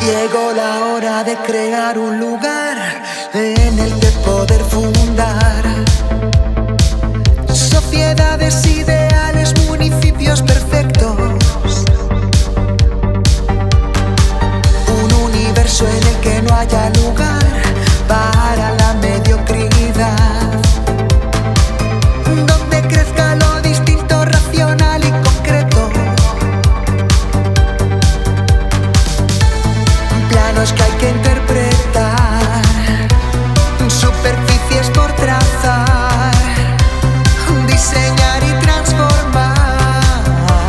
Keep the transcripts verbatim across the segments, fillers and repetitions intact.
Llegó la hora de crear un lugar en el que poder fundar sociedades ideales, municipios perfectos, un universo en el que no haya lugar para la mediocridad, donde crezca lo distinto, racional y concreto, planos que hay que interpretar, superficies por trazar, diseñar y transformar,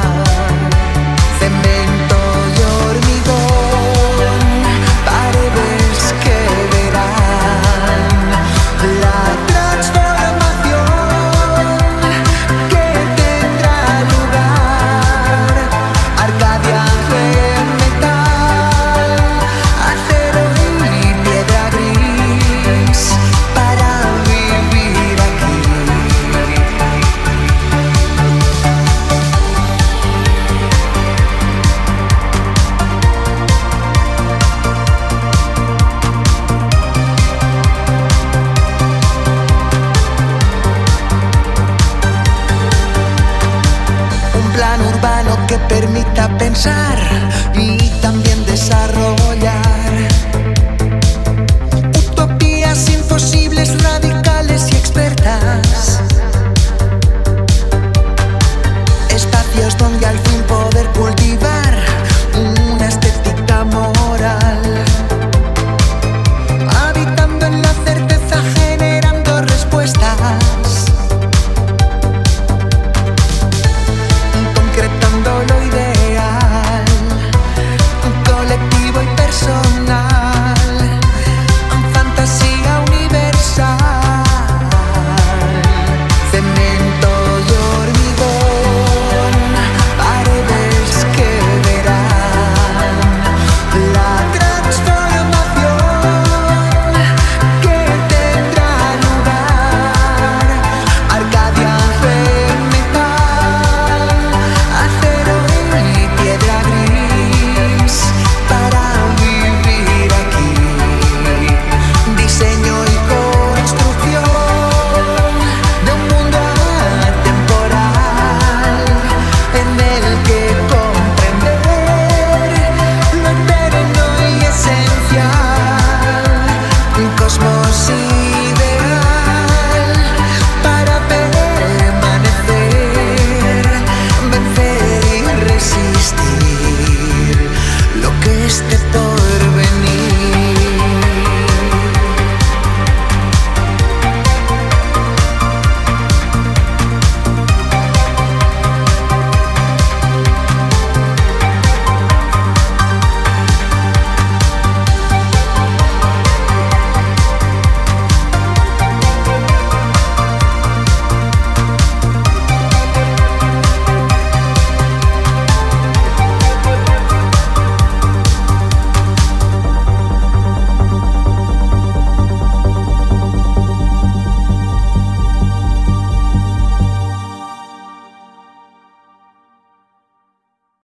cemento y hormigón, paredes que verán la transformación que tendrá lugar. Arcadia de metal, acero y piedra gris para vivir aquí. Un plan urbano que permita pensar y también desarrollar utopías imposibles, radicales y expertas, espacios donde al fin poder cultivar una estética moral, habitando en la certeza, generando respuestas, concretando lo ideal, colectivo y personal, fantasía universal, cemento y hormigón, paredes que verán la transformación que tendrá lugar. Arcadia de metal, acero y piedra gris para vivir aquí. Diseño y construcción de un mundo atemporal en el que comprender lo eterno y esencial, un cosmos ideal para permanecer, vencer y resistir lo que esté por